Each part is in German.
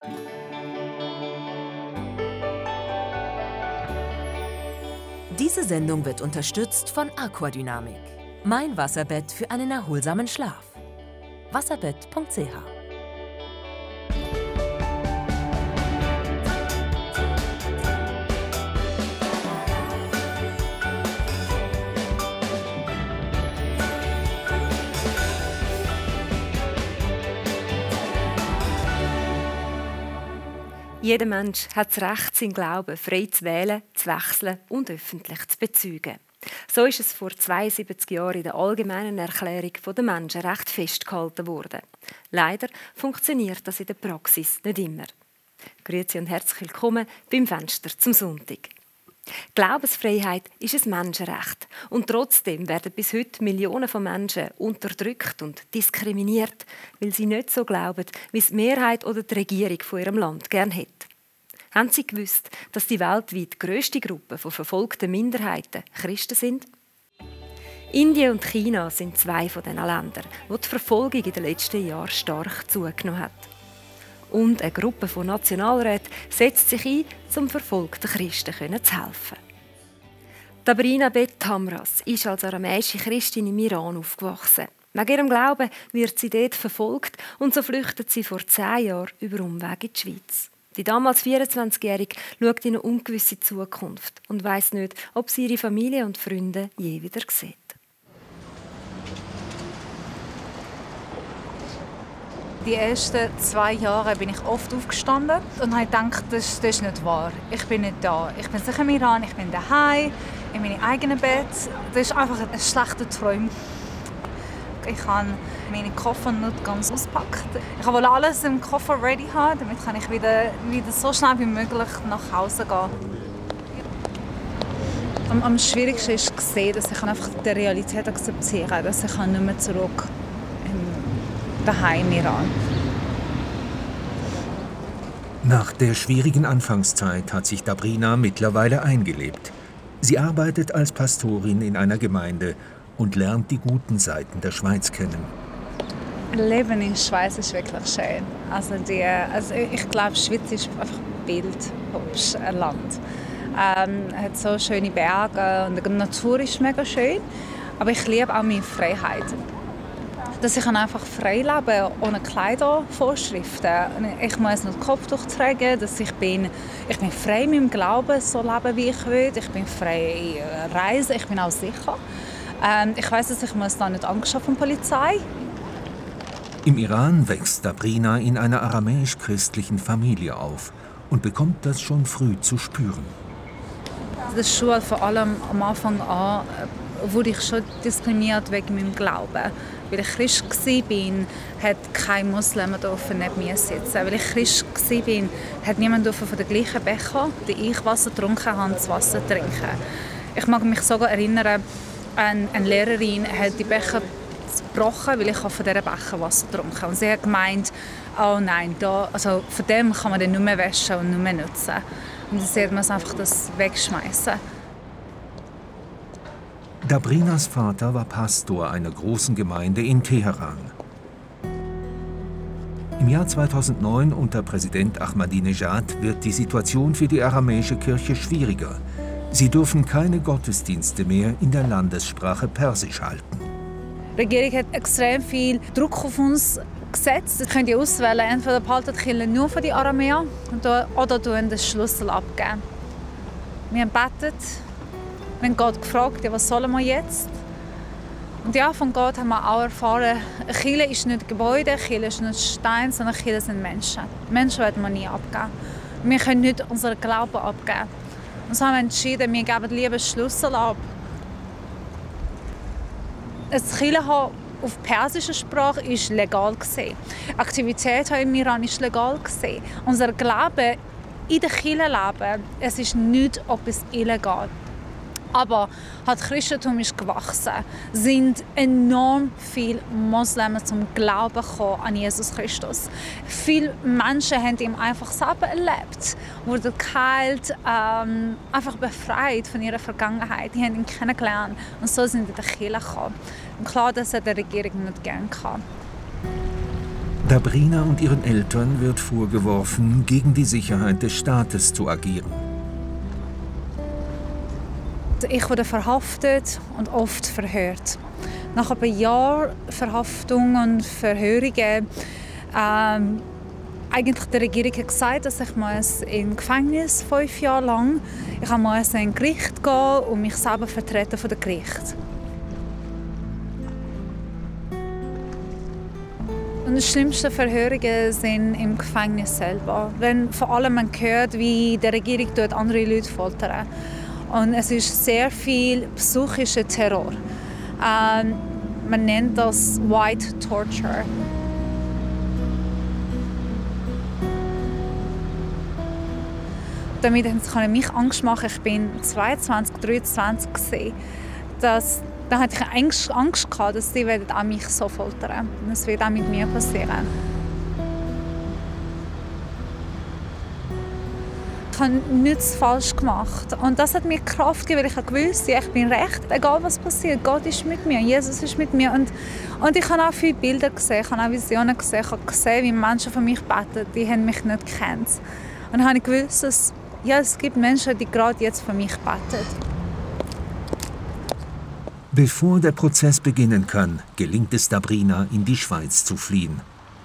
Diese Sendung wird unterstützt von Aquadynamik. Mein Wasserbett für einen erholsamen Schlaf. Wasserbett.ch. Jeder Mensch hat das Recht, seinen Glauben frei zu wählen, zu wechseln und öffentlich zu bezeugen. So ist es vor 72 Jahren in der Allgemeinen Erklärung der Menschenrechte festgehalten worden. Leider funktioniert das in der Praxis nicht immer. Grüezi und herzlich willkommen beim Fenster zum Sonntag. Glaubensfreiheit ist ein Menschenrecht und trotzdem werden bis heute Millionen von Menschen unterdrückt und diskriminiert, weil sie nicht so glauben, wie es die Mehrheit oder die Regierung von ihrem Land gern hätte. Haben Sie gewusst, dass die weltweit grösste Gruppe von verfolgten Minderheiten Christen sind? Indien und China sind zwei von diesen Ländern, wo die Verfolgung in den letzten Jahren stark zugenommen hat. Und eine Gruppe von Nationalräten setzt sich ein, um verfolgten Christen zu helfen. Dabrina Bet-Tamras ist als aramäische Christin im Iran aufgewachsen. Wegen ihrem Glauben wird sie dort verfolgt und so flüchtet sie vor 10 Jahren über Umweg in die Schweiz. Die damals 24-Jährige schaut in eine ungewisse Zukunft und weiss nicht, ob sie ihre Familie und Freunde je wieder sieht. Die ersten 2 Jahre bin ich oft aufgestanden und habe gedacht, das ist nicht wahr. Ich bin nicht da. Ich bin sicher im Iran, ich bin daheim, in meinem eigenen Bett. Das ist einfach ein schlechter Traum. Ich habe meine Koffer nicht ganz ausgepackt. Ich wollte alles im Koffer ready haben, damit kann ich wieder so schnell wie möglich nach Hause gehen. Am schwierigsten ist zu sehen, dass ich einfach die Realität akzeptieren kann, dass ich nicht mehr zurück daheim im Iran. Nach der schwierigen Anfangszeit hat sich Dabrina mittlerweile eingelebt. Sie arbeitet als Pastorin in einer Gemeinde und lernt die guten Seiten der Schweiz kennen. Leben in der Schweiz ist wirklich schön. Also ich glaube, die Schweiz ist einfach ein bildhübsches Land. Es hat so schöne Berge und die Natur ist mega schön. Aber ich liebe auch meine Freiheit. Dass ich einfach frei leben kann, ohne Kleidervorschriften. Ich muss nicht den Kopftuch tragen, dass ich bin frei in meinem Glauben, so leben wie ich will. Ich bin frei reisen, ich bin auch sicher. Ich weiss, dass ich da nicht angeschaut von der Polizei. Im Iran wächst Dabrina in einer aramäisch-christlichen Familie auf und bekommt das schon früh zu spüren. In der Schule, vor allem am Anfang an, wurde ich schon diskriminiert wegen meinem Glauben. Weil ich Christ war, hat kein Muslim neben mir sitzen. Weil ich Christ war, hat niemand von den gleichen Becher, die ich Wasser getrunken habe, das Wasser trinken. Ich mag mich sogar erinnern, eine Lehrerin hat die Becher gebrochen, weil ich von dieser Becher Wasser getrunken. Und sie hat gemeint, oh nein, von dem kann man dann nicht mehr waschen und nicht mehr nutzen. Und dann sieht man einfach das wegschmeißen. Dabrinas Vater war Pastor einer großen Gemeinde in Teheran. Im Jahr 2009 unter Präsident Ahmadinejad wird die Situation für die aramäische Kirche schwieriger. Sie dürfen keine Gottesdienste mehr in der Landessprache Persisch halten. Die Regierung hat extrem viel Druck auf uns gesetzt. Sie können auswählen, entweder behalten die Kirche nur für die Aramäer oder den Schlüssel abgeben. Wir haben gebetet. Wir haben Gott gefragt, ja, was sollen wir jetzt? Und ja, von Gott haben wir auch erfahren, eine Kirche ist nicht Gebäude, eine Kirche ist nicht Stein, sondern eine Kirche sind Menschen. Menschen werden wir nie abgeben. Wir können nicht unseren Glauben abgeben. Und so haben wir entschieden, wir geben lieber Schlüssel ab. Das Kirche auf persischer Sprache ist legal gesehen. Aktivität im Iran ist legal gesehen. Unser Glaube in der Kirche leben, es ist nicht etwas illegal. Aber das Christentum ist gewachsen. Es sind enorm viele Moslems zum Glauben gekommen an Jesus Christus. Viele Menschen haben ihm einfach selber erlebt, wurden geheilt, einfach befreit von ihrer Vergangenheit. Die haben ihn kennengelernt und so sind sie in die Kirche gekommen. Und klar, das hat die Regierung nicht gerne gehabt. Dabrina und ihren Eltern wird vorgeworfen, gegen die Sicherheit des Staates zu agieren. Ich wurde verhaftet und oft verhört. Nach ein paar Jahren Verhaftung und Verhörungen eigentlich der Regierung hat gesagt, dass ich in Gefängnis 5 Jahre lang. Ich musste in Gericht gehen und mich selber vertreten von dem Gericht. Und die schlimmsten Verhörungen sind im Gefängnis selber. Wenn vor allem man hört, wie die Regierung andere Leute foltert. Und es ist sehr viel psychischer Terror. Man nennt das White Torture. Damit kann mich Angst machen. Ich bin 22, 23 gewesen. Da hatte ich Angst gehabt, dass sie auch mich so foltern. Und das wird auch mit mir passieren. Ich habe nichts falsch gemacht. Und das hat mir Kraft gegeben, weil ich wusste, ich bin recht. Egal was passiert, Gott ist mit mir, Jesus ist mit mir. Und ich habe auch viele Bilder gesehen, ich habe auch Visionen gesehen. Ich habe gesehen, wie Menschen für mich beten, die haben mich nicht gekannt. Und dann habe ich gewusst, dass es gibt Menschen, die gerade jetzt für mich beten. Bevor der Prozess beginnen kann, gelingt es Dabrina, in die Schweiz zu fliehen.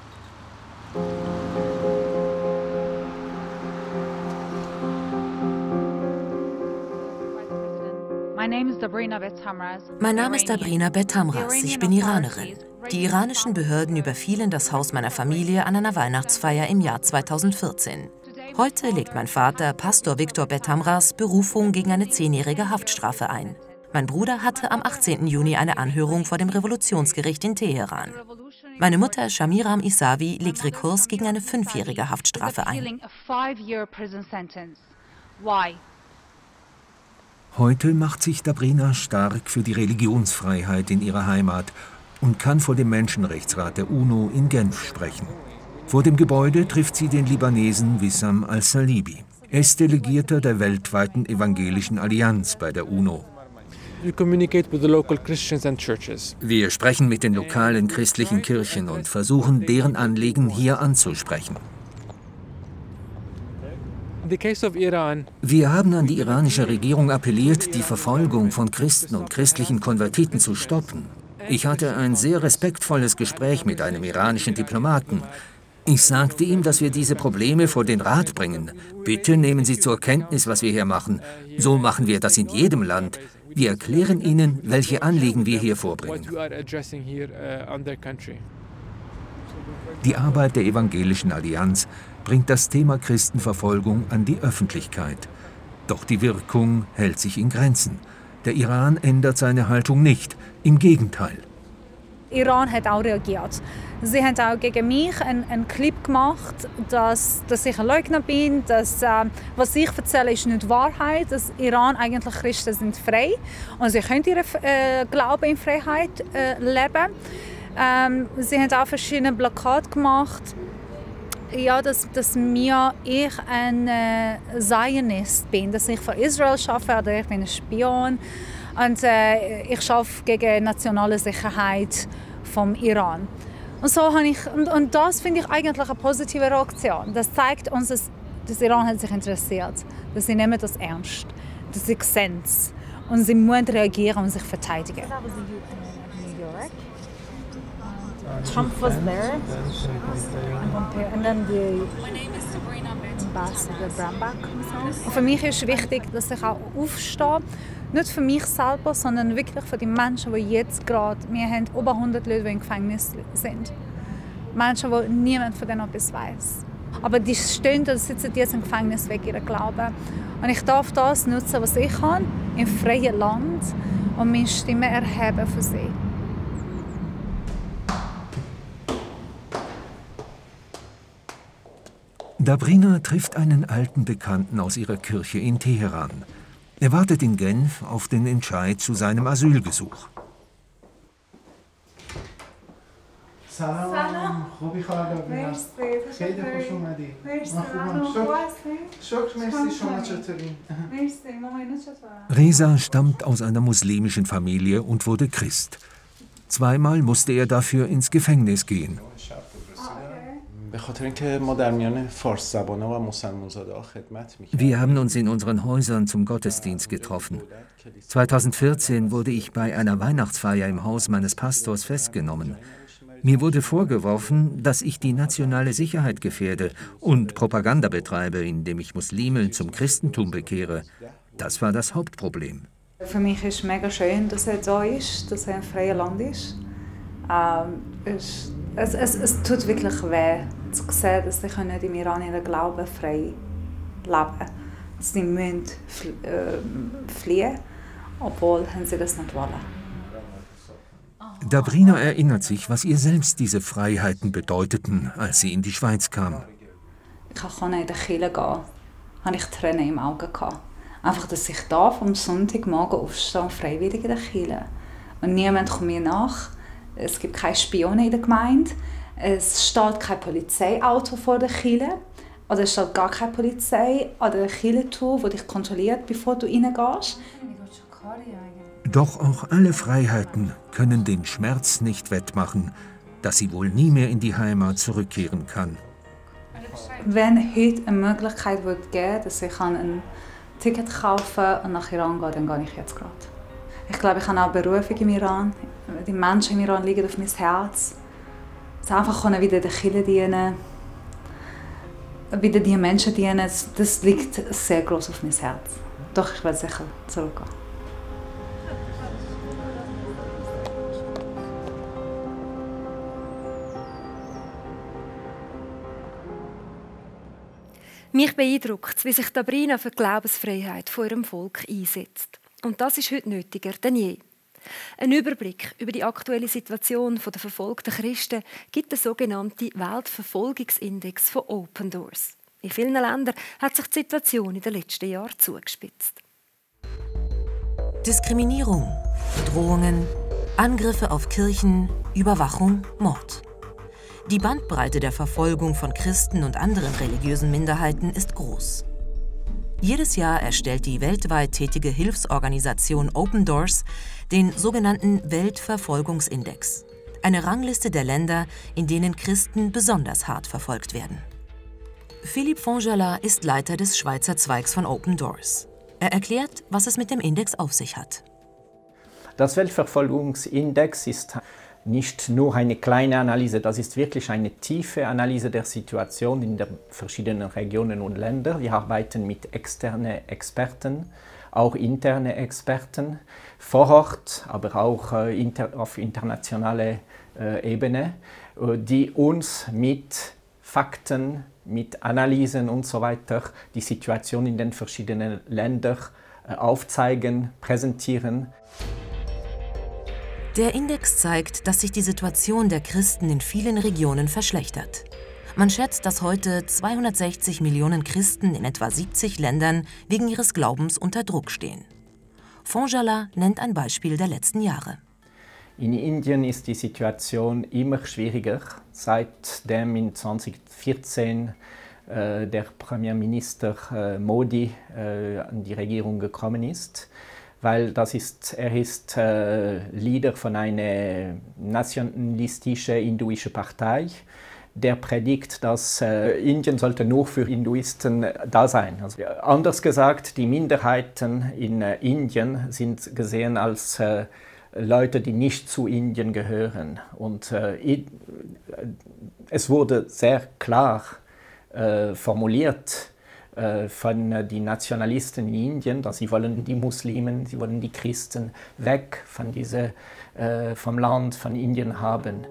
Mein Name ist Dabrina Bet-Hamras, ich bin Iranerin. Die iranischen Behörden überfielen das Haus meiner Familie an einer Weihnachtsfeier im Jahr 2014. Heute legt mein Vater, Pastor Viktor Bet-Hamras, Berufung gegen eine 10-jährige Haftstrafe ein. Mein Bruder hatte am 18. Juni eine Anhörung vor dem Revolutionsgericht in Teheran. Meine Mutter, Shamiram Isavi, legt Rekurs gegen eine 5-jährige Haftstrafe ein. Heute macht sich Dabrina stark für die Religionsfreiheit in ihrer Heimat und kann vor dem Menschenrechtsrat der UNO in Genf sprechen. Vor dem Gebäude trifft sie den Libanesen Wissam al-Salibi. Er ist Delegierter der weltweiten Evangelischen Allianz bei der UNO. Wir sprechen mit den lokalen christlichen Kirchen und versuchen, deren Anliegen hier anzusprechen. Wir haben an die iranische Regierung appelliert, die Verfolgung von Christen und christlichen Konvertiten zu stoppen. Ich hatte ein sehr respektvolles Gespräch mit einem iranischen Diplomaten. Ich sagte ihm, dass wir diese Probleme vor den Rat bringen. Bitte nehmen Sie zur Kenntnis, was wir hier machen. So machen wir das in jedem Land. Wir erklären Ihnen, welche Anliegen wir hier vorbringen. Die Arbeit der Evangelischen Allianz bringt das Thema Christenverfolgung an die Öffentlichkeit. Doch die Wirkung hält sich in Grenzen. Der Iran ändert seine Haltung nicht, im Gegenteil. Iran hat auch reagiert. Sie haben auch gegen mich einen Clip gemacht, dass ich ein Leugner bin, dass was ich erzähle, ist nicht Wahrheit, dass Iran eigentlich Christen sind frei und sie können ihren Glauben in Freiheit leben. Sie haben auch verschiedene Plakate gemacht, ja, dass ich ein Zionist bin, dass ich für Israel arbeite oder ich bin ein Spion. Und ich arbeite gegen nationale Sicherheit vom Iran. Und, und das finde ich eigentlich eine positive Reaktion. Das zeigt uns, dass Iran hat sich interessiert, dass sie nehmen das ernst, dass sie sehen es und sie müssen reagieren und sich verteidigen. Trump was there, and then the ambassador Brambach. Und für mich ist wichtig, dass ich auch aufstehe, nicht für mich selber, sondern wirklich für die Menschen, die jetzt gerade, wir haben über 100 Leute, die im Gefängnis sind. Menschen, wo niemand von denen etwas weiß. Aber die stehen oder sitzen jetzt im Gefängnis wegen ihrem Glauben. Und ich darf das nutzen, was ich habe, im freien Land und meine Stimme erheben für sie. Dabrina trifft einen alten Bekannten aus ihrer Kirche in Teheran. Er wartet in Genf auf den Entscheid zu seinem Asylgesuch. سلام خوبی خواهد خیلی خوش اومدی شکر مرسی شما چطورین Reza stammt aus einer muslimischen Familie und wurde Christ. Zweimal musste er dafür ins Gefängnis gehen. Wir haben uns in unseren Häusern zum Gottesdienst getroffen. 2014 wurde ich bei einer Weihnachtsfeier im Haus meines Pastors festgenommen. Mir wurde vorgeworfen, dass ich die nationale Sicherheit gefährde und Propaganda betreibe, indem ich Muslime zum Christentum bekehre. Das war das Hauptproblem. Für mich ist es mega schön, dass es so ist, dass es ein freies Land ist. Es tut wirklich weh, zu sehen, dass sie im Iran ihren Glauben frei leben können. Sie müssen fliehen, obwohl sie das nicht wollen. Dabrina erinnert sich, was ihr selbst diese Freiheiten bedeuteten, als sie in die Schweiz kam. Ich konnte in die Kirche gehen, hatte ich Tränen im Auge. Einfach, dass ich da vom Sonntagmorgen aufstehe, freiwillig in der Kirche. Und niemand kommt mir nach. Es gibt keine Spione in der Gemeinde. Es steht kein Polizeiauto vor der Kirche. Oder es steht gar keine Polizei an der Kirchentür, die dich kontrolliert, bevor du reingehst. Doch auch alle Freiheiten können den Schmerz nicht wettmachen, dass sie wohl nie mehr in die Heimat zurückkehren kann. Wenn heute eine Möglichkeit geben würde, dass ich ein Ticket kaufen und nach Iran gehe, dann gehe ich jetzt gerade. Ich glaube, ich habe auch Berufung im Iran. Die Menschen im Iran liegen auf mein Herz. Sie einfach wieder der Kirche dienen, wieder die Menschen dienen, das liegt sehr groß auf mein Herz. Doch ich werde sicher zurückgehen. Mich beeindruckt, wie sich Dabrina für die Glaubensfreiheit von ihrem Volk einsetzt. Und das ist heute nötiger denn je. Ein Überblick über die aktuelle Situation der verfolgten Christen gibt der sogenannte Weltverfolgungsindex von Open Doors. In vielen Ländern hat sich die Situation in den letzten Jahren zugespitzt. Diskriminierung, Bedrohungen, Angriffe auf Kirchen, Überwachung, Mord. Die Bandbreite der Verfolgung von Christen und anderen religiösen Minderheiten ist groß. Jedes Jahr erstellt die weltweit tätige Hilfsorganisation Open Doors den sogenannten Weltverfolgungsindex, eine Rangliste der Länder, in denen Christen besonders hart verfolgt werden. Philippe Fonjala ist Leiter des Schweizer Zweigs von Open Doors. Er erklärt, was es mit dem Index auf sich hat. Das Weltverfolgungsindex ist nicht nur eine kleine Analyse, das ist wirklich eine tiefe Analyse der Situation in den verschiedenen Regionen und Ländern. Wir arbeiten mit externen Experten, auch interne Experten vor Ort, aber auch auf internationaler Ebene, die uns mit Fakten, mit Analysen und so weiter die Situation in den verschiedenen Ländern aufzeigen, präsentieren. Der Index zeigt, dass sich die Situation der Christen in vielen Regionen verschlechtert. Man schätzt, dass heute 260 Millionen Christen in etwa 70 Ländern wegen ihres Glaubens unter Druck stehen. Fonjala nennt ein Beispiel der letzten Jahre. In Indien ist die Situation immer schwieriger, seitdem in 2014 der Premierminister Modi an die Regierung gekommen ist. Weil er ist Leader von einer nationalistischen hinduistischen Partei, der predigt, dass Indien sollte nur für Hinduisten da sein. Also, anders gesagt, die Minderheiten in Indien sind gesehen als Leute, die nicht zu Indien gehören. Und es wurde sehr klar formuliert von den Nationalisten in Indien, dass sie wollen die Muslimen, sie wollen die Christen weg von vom Land von Indien haben.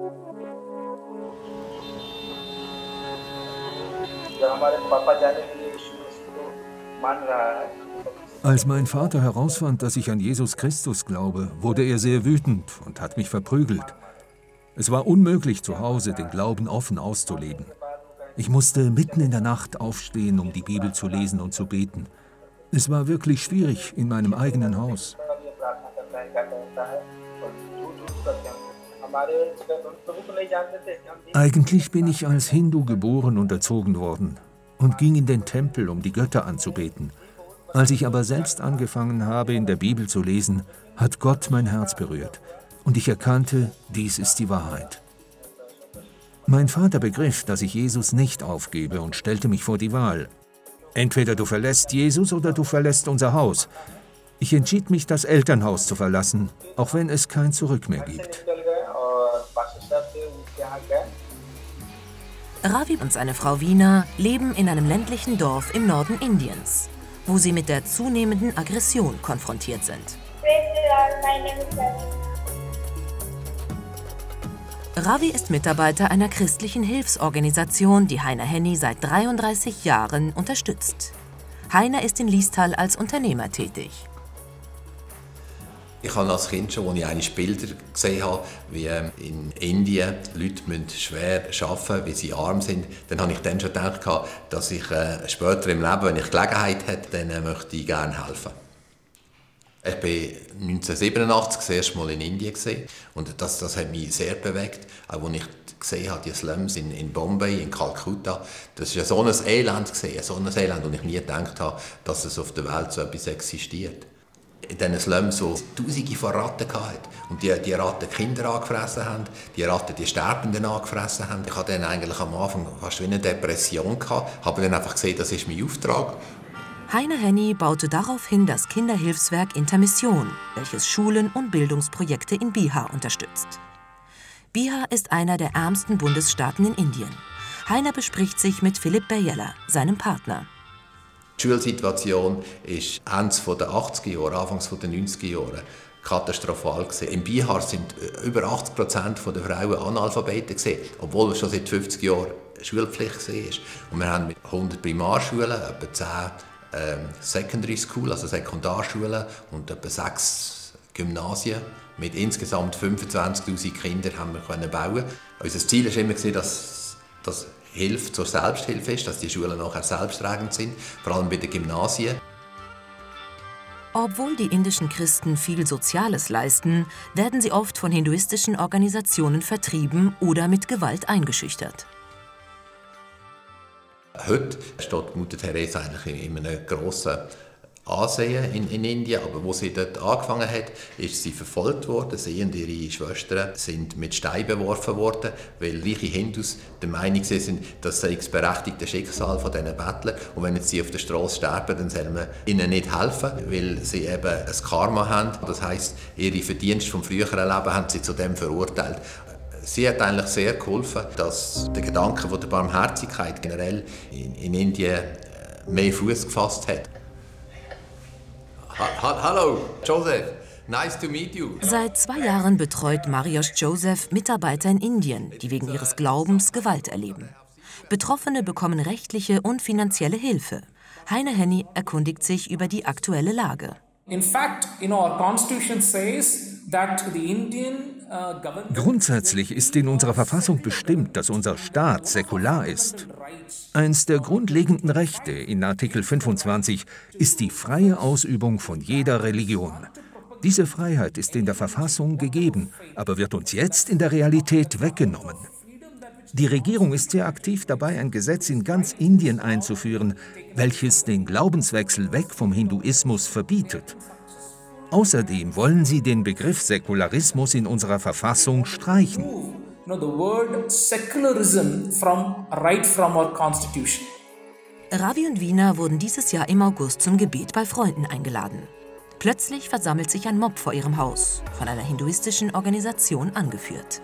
Als mein Vater herausfand, dass ich an Jesus Christus glaube, wurde er sehr wütend und hat mich verprügelt. Es war unmöglich, zu Hause den Glauben offen auszuleben. Ich musste mitten in der Nacht aufstehen, um die Bibel zu lesen und zu beten. Es war wirklich schwierig in meinem eigenen Haus. Eigentlich bin ich als Hindu geboren und erzogen worden und ging in den Tempel, um die Götter anzubeten. Als ich aber selbst angefangen habe, in der Bibel zu lesen, hat Gott mein Herz berührt und ich erkannte, dies ist die Wahrheit. Mein Vater begriff, dass ich Jesus nicht aufgebe und stellte mich vor die Wahl. Entweder du verlässt Jesus oder du verlässt unser Haus. Ich entschied mich, das Elternhaus zu verlassen, auch wenn es kein Zurück mehr gibt. Ravi und seine Frau Veena leben in einem ländlichen Dorf im Norden Indiens, wo sie mit der zunehmenden Aggression konfrontiert sind. Ravi ist Mitarbeiter einer christlichen Hilfsorganisation, die Heiner Henny seit 33 Jahren unterstützt. Heiner ist in Liestal als Unternehmer tätig. Ich habe als Kind schon, als ich einige Bilder gesehen habe, wie in Indien Leute schwer arbeiten müssen, weil sie arm sind, dann habe ich dann schon gedacht, dass ich später im Leben, wenn ich Gelegenheit habe, dann möchte ich gerne helfen. Ich war 1987 das erste Mal in Indien und das hat mich sehr bewegt, auch als ich gesehen habe, die Slums in Bombay, in Kalkutta. Das war so ein Elend, und ich nie gedacht habe, dass es auf der Welt so etwas existiert. In diesen Slums so Tausende von Ratten hatte und die Ratten Kinder angefressen haben, die Ratten die Sterbenden angefressen haben. Ich hatte dann eigentlich am Anfang fast wie eine Depression gehabt, habe dann einfach gesehen, das ist mein Auftrag. Heiner Henny baute daraufhin das Kinderhilfswerk Intermission, welches Schulen und Bildungsprojekte in Bihar unterstützt. Bihar ist einer der ärmsten Bundesstaaten in Indien. Heiner bespricht sich mit Philipp Berjella, seinem Partner. Die Schulsituation ist Ende der 80er Jahre, Anfangs der 90er Jahre katastrophal gewesen. In Bihar sind über 80% der Frauen Analphabeten gewesen, obwohl es schon seit 50 Jahren Schulpflicht war. Und wir haben 100 Primarschulen, etwa 10 Secondary School, also Sekundarschulen, und etwa 6 Gymnasien. Mit insgesamt 25'000 Kindern haben wir bauen. Unser Ziel war immer, dass Hilfe zur Selbsthilfe ist, dass die Schulen nachher selbsttragend sind, vor allem bei den Gymnasien. Obwohl die indischen Christen viel Soziales leisten, werden sie oft von hinduistischen Organisationen vertrieben oder mit Gewalt eingeschüchtert. Heute steht Mutter Teresa eigentlich in einem grossen Ansehen in Indien, aber wo sie dort angefangen hat, ist sie verfolgt worden. Sie und ihre Schwestern sind mit Steinen beworfen worden, weil reiche Hindus der Meinung sind, das sei das berechtigte Schicksal von diesen Bettlern. Und wenn jetzt sie auf der Straße sterben, dann soll man ihnen nicht helfen, weil sie eben ein Karma haben. Das heisst, ihre Verdienste vom früheren Leben haben sie zu dem verurteilt. Sie hat eigentlich sehr geholfen, dass der Gedanke von der Barmherzigkeit generell in Indien mehr Fuß gefasst hat. Hallo, Joseph. Nice to meet you. Seit 2 Jahren betreut Marios Joseph Mitarbeiter in Indien, die wegen ihres Glaubens Gewalt erleben. Betroffene bekommen rechtliche und finanzielle Hilfe. Heiner Henny erkundigt sich über die aktuelle Lage. In fact, our constitution says that the Indian Grundsätzlich ist in unserer Verfassung bestimmt, dass unser Staat säkular ist. Eins der grundlegenden Rechte in Artikel 25 ist die freie Ausübung von jeder Religion. Diese Freiheit ist in der Verfassung gegeben, aber wird uns jetzt in der Realität weggenommen. Die Regierung ist sehr aktiv dabei, ein Gesetz in ganz Indien einzuführen, welches den Glaubenswechsel weg vom Hinduismus verbietet. Außerdem wollen sie den Begriff Säkularismus in unserer Verfassung streichen. Ravi und Veena wurden dieses Jahr im August zum Gebet bei Freunden eingeladen. Plötzlich versammelt sich ein Mob vor ihrem Haus, von einer hinduistischen Organisation angeführt.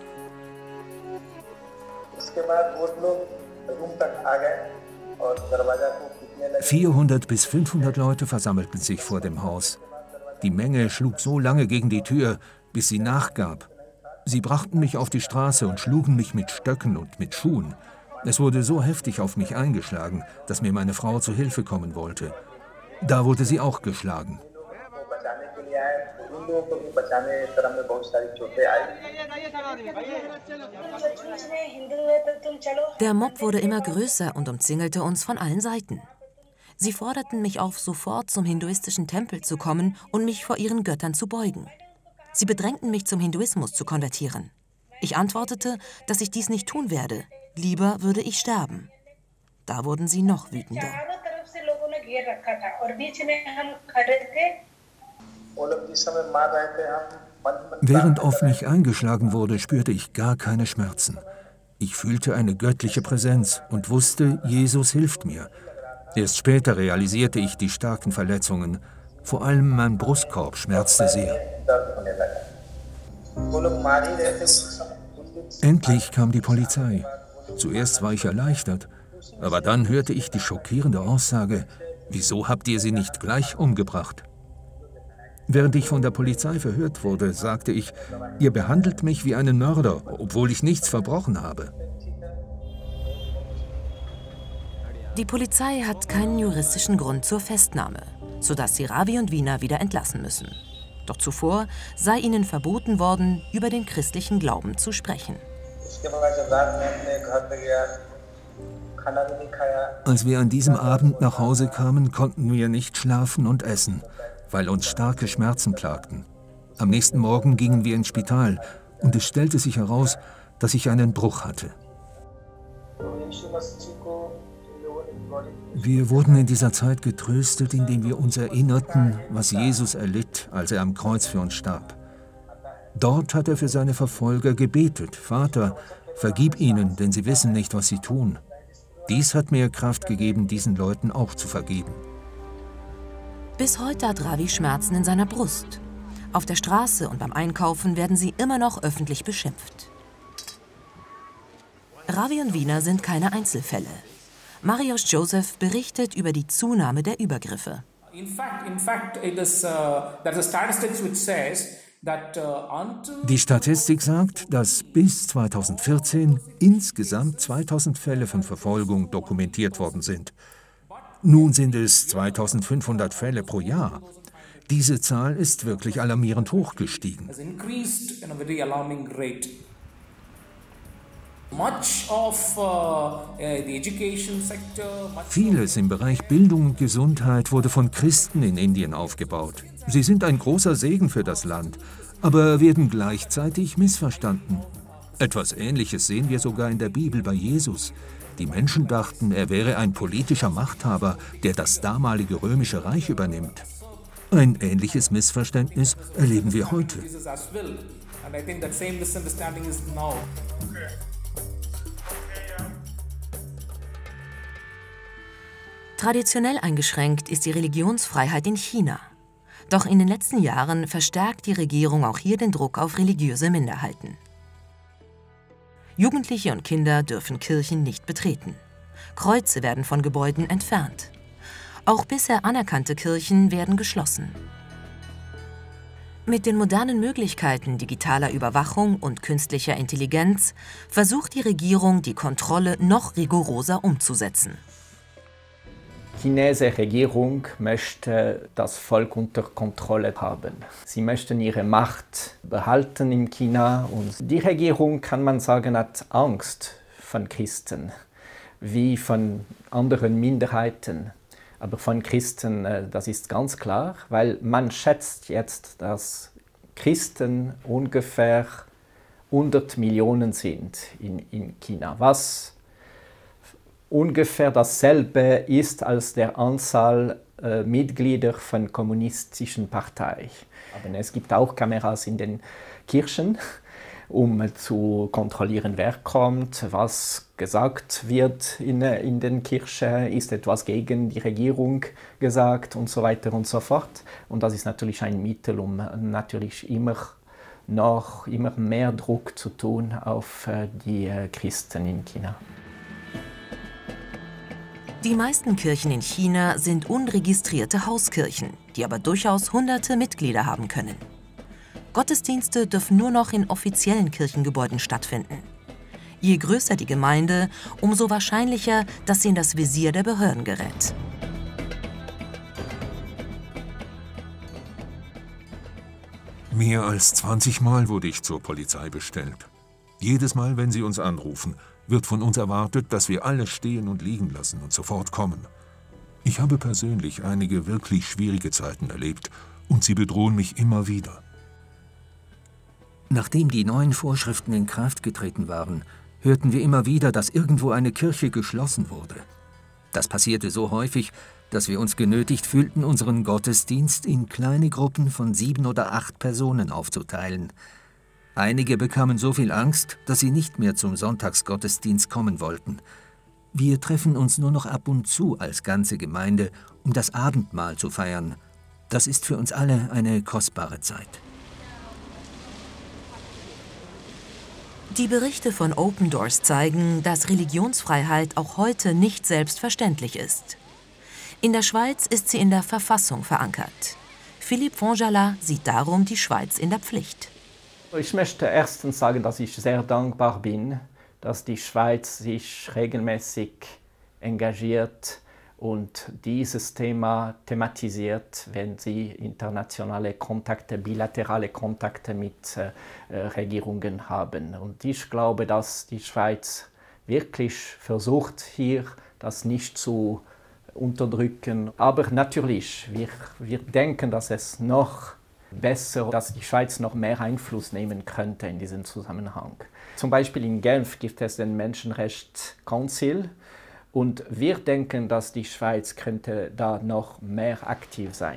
400 bis 500 Leute versammelten sich vor dem Haus. Die Menge schlug so lange gegen die Tür, bis sie nachgab. Sie brachten mich auf die Straße und schlugen mich mit Stöcken und mit Schuhen. Es wurde so heftig auf mich eingeschlagen, dass mir meine Frau zu Hilfe kommen wollte. Da wurde sie auch geschlagen. Der Mob wurde immer größer und umzingelte uns von allen Seiten. Sie forderten mich auf, sofort zum hinduistischen Tempel zu kommen und mich vor ihren Göttern zu beugen. Sie bedrängten mich, zum Hinduismus zu konvertieren. Ich antwortete, dass ich dies nicht tun werde. Lieber würde ich sterben. Da wurden sie noch wütender. Während auf mich eingeschlagen wurde, spürte ich gar keine Schmerzen. Ich fühlte eine göttliche Präsenz und wusste, Jesus hilft mir. Erst später realisierte ich die starken Verletzungen. Vor allem mein Brustkorb schmerzte sehr. Endlich kam die Polizei. Zuerst war ich erleichtert, aber dann hörte ich die schockierende Aussage: Wieso habt ihr sie nicht gleich umgebracht? Während ich von der Polizei verhört wurde, sagte ich: Ihr behandelt mich wie einen Mörder, obwohl ich nichts verbrochen habe. Die Polizei hat keinen juristischen Grund zur Festnahme, sodass sie Ravi und Veena wieder entlassen müssen. Doch zuvor sei ihnen verboten worden, über den christlichen Glauben zu sprechen. Als wir an diesem Abend nach Hause kamen, konnten wir nicht schlafen und essen, weil uns starke Schmerzen plagten. Am nächsten Morgen gingen wir ins Spital und es stellte sich heraus, dass ich einen Bruch hatte. Wir wurden in dieser Zeit getröstet, indem wir uns erinnerten, was Jesus erlitt, als er am Kreuz für uns starb. Dort hat er für seine Verfolger gebetet: Vater, vergib ihnen, denn sie wissen nicht, was sie tun. Dies hat mir Kraft gegeben, diesen Leuten auch zu vergeben. Bis heute hat Ravi Schmerzen in seiner Brust. Auf der Straße und beim Einkaufen werden sie immer noch öffentlich beschimpft. Ravi und Veena sind keine Einzelfälle. Mariusz Joseph berichtet über die Zunahme der Übergriffe. Die Statistik sagt, dass bis 2014 insgesamt 2000 Fälle von Verfolgung dokumentiert worden sind. Nun sind es 2500 Fälle pro Jahr. Diese Zahl ist wirklich alarmierend hoch gestiegen. Vieles im Bereich Bildung und Gesundheit wurde von Christen in Indien aufgebaut. Sie sind ein großer Segen für das Land, aber werden gleichzeitig missverstanden. Etwas Ähnliches sehen wir sogar in der Bibel bei Jesus. Die Menschen dachten, er wäre ein politischer Machthaber, der das damalige römische Reich übernimmt. Ein ähnliches Missverständnis erleben wir heute. Traditionell eingeschränkt ist die Religionsfreiheit in China. Doch in den letzten Jahren verstärkt die Regierung auch hier den Druck auf religiöse Minderheiten. Jugendliche und Kinder dürfen Kirchen nicht betreten. Kreuze werden von Gebäuden entfernt. Auch bisher anerkannte Kirchen werden geschlossen. Mit den modernen Möglichkeiten digitaler Überwachung und künstlicher Intelligenz versucht die Regierung, die Kontrolle noch rigoroser umzusetzen. Die chinesische Regierung möchte das Volk unter Kontrolle haben. Sie möchten ihre Macht behalten in China. Und die Regierung, kann man sagen, hat Angst von Christen, wie von anderen Minderheiten. Aber von Christen, das ist ganz klar, weil man schätzt jetzt, dass Christen ungefähr 100 Millionen sind in China, was ungefähr dasselbe ist als der Anzahl Mitglieder von kommunistischen Parteien. Aber es gibt auch Kameras in den Kirchen, um zu kontrollieren, wer kommt, was gesagt wird in den Kirchen, ist etwas gegen die Regierung gesagt und so weiter und so fort. Und das ist natürlich ein Mittel, um natürlich immer mehr Druck zu tun auf die Christen in China. Die meisten Kirchen in China sind unregistrierte Hauskirchen, die aber durchaus hunderte Mitglieder haben können. Gottesdienste dürfen nur noch in offiziellen Kirchengebäuden stattfinden. Je größer die Gemeinde, umso wahrscheinlicher, dass sie in das Visier der Behörden gerät. Mehr als 20 Mal wurde ich zur Polizei bestellt. Jedes Mal, wenn sie uns anrufen, wird von uns erwartet, dass wir alles stehen und liegen lassen und sofort kommen. Ich habe persönlich einige wirklich schwierige Zeiten erlebt und sie bedrohen mich immer wieder. Nachdem die neuen Vorschriften in Kraft getreten waren, hörten wir immer wieder, dass irgendwo eine Kirche geschlossen wurde. Das passierte so häufig, dass wir uns genötigt fühlten, unseren Gottesdienst in kleine Gruppen von 7 oder 8 Personen aufzuteilen. Einige bekamen so viel Angst, dass sie nicht mehr zum Sonntagsgottesdienst kommen wollten. Wir treffen uns nur noch ab und zu als ganze Gemeinde, um das Abendmahl zu feiern. Das ist für uns alle eine kostbare Zeit. Die Berichte von Open Doors zeigen, dass Religionsfreiheit auch heute nicht selbstverständlich ist. In der Schweiz ist sie in der Verfassung verankert. Philippe Fonjala sieht darum die Schweiz in der Pflicht. Ich möchte erstens sagen, dass ich sehr dankbar bin, dass die Schweiz sich regelmäßig engagiert und dieses Thema thematisiert, wenn sie internationale Kontakte, bilaterale Kontakte mit Regierungen haben. Und ich glaube, dass die Schweiz wirklich versucht, hier das nicht zu unterdrücken. Aber natürlich, wir denken, dass es noch besser, dass die Schweiz noch mehr Einfluss nehmen könnte in diesem Zusammenhang. Zum Beispiel in Genf gibt es den Menschenrechtscouncil und wir denken, dass die Schweiz könnte da noch mehr aktiv sein.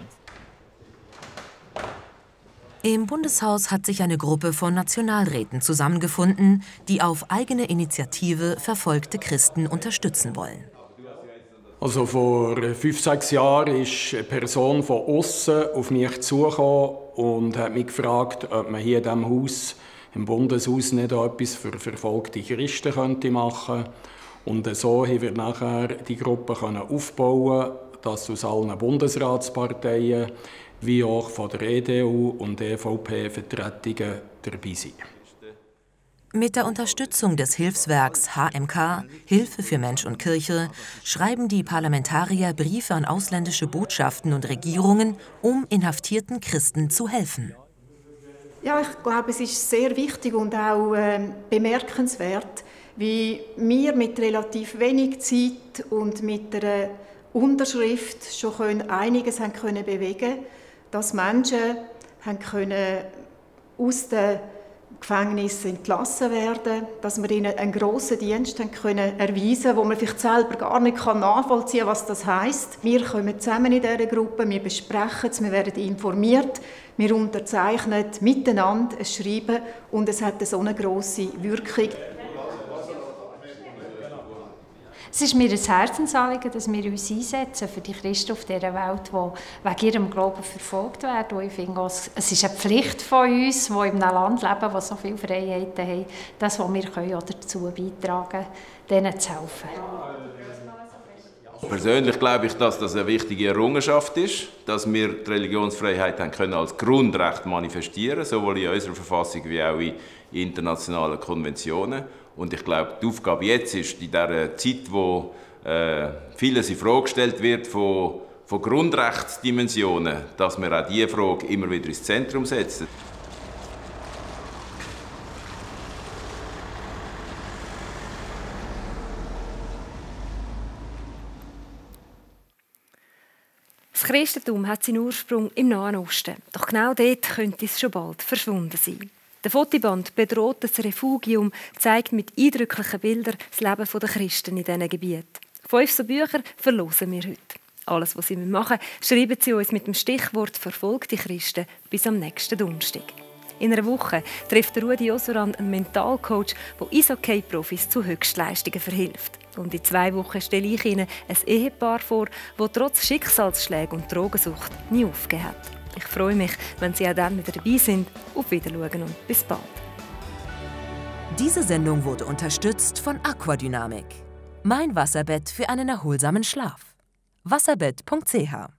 Im Bundeshaus hat sich eine Gruppe von Nationalräten zusammengefunden, die auf eigene Initiative verfolgte Christen unterstützen wollen. Also vor 5-6 Jahren ist eine Person von außen auf mich zugekommen und hat mich gefragt, ob man hier in diesem Haus, im Bundeshaus, nicht etwas für verfolgte Christen machen könnte. Und so haben wir nachher die Gruppe aufbauen, dass aus allen Bundesratsparteien wie auch von der EDU und EVP Vertretungen dabei sind. Mit der Unterstützung des Hilfswerks HMK, Hilfe für Mensch und Kirche, schreiben die Parlamentarier Briefe an ausländische Botschaften und Regierungen, um inhaftierten Christen zu helfen. Ja, ich glaube, es ist sehr wichtig und auch bemerkenswert, wie wir mit relativ wenig Zeit und mit einer Unterschrift schon einiges haben können bewegen, dass Menschen haben können aus den Gefängnissen entlassen werden, dass wir ihnen einen grossen Dienst haben können erweisen, wo man vielleicht selber gar nicht nachvollziehen kann, was das heisst. Wir kommen zusammen in dieser Gruppe, wir besprechen es, wir werden informiert, wir unterzeichnen miteinander ein Schreiben und es hat so eine grosse Wirkung. Es ist mir ein Herzensanliegen, dass wir uns einsetzen für die Christen auf dieser Welt, die wegen ihrem Glauben verfolgt werden. Und ich finde, es ist eine Pflicht von uns, die in einem Land leben, das so viele Freiheiten haben, das, was wir können, auch dazu beitragen, denen zu helfen. Persönlich glaube ich, dass das eine wichtige Errungenschaft ist, dass wir die Religionsfreiheit haben können als Grundrecht manifestieren, sowohl in unserer Verfassung wie auch in internationalen Konventionen. Und ich glaube, die Aufgabe jetzt ist, in dieser Zeit, wo vieles in Frage gestellt wird von Grundrechtsdimensionen, dass wir auch diese Frage immer wieder ins Zentrum setzen. Das Christentum hat seinen Ursprung im Nahen Osten. Doch genau dort könnte es schon bald verschwunden sein. Der Fotoband «Bedrohtes Refugium» zeigt mit eindrücklichen Bildern das Leben der Christen in diesen Gebieten. 5 so Bücher verlosen wir heute. Alles, was Sie machen müssen, schreiben Sie uns mit dem Stichwort «Verfolgte Christen» bis am nächsten Donnerstag. In einer Woche trifft Rudi Osuran einen Mentalcoach, der Eishockey-Profis zu Höchstleistungen verhilft. Und in 2 Wochen stelle ich Ihnen ein Ehepaar vor, das trotz Schicksalsschlägen und Drogensucht nie aufgegeben hat. Ich freue mich, wenn Sie auch dann wieder dabei sind. Auf Wiedersehen und bis bald. Diese Sendung wurde unterstützt von Aquadynamik. Mein Wasserbett für einen erholsamen Schlaf. Wasserbett.ch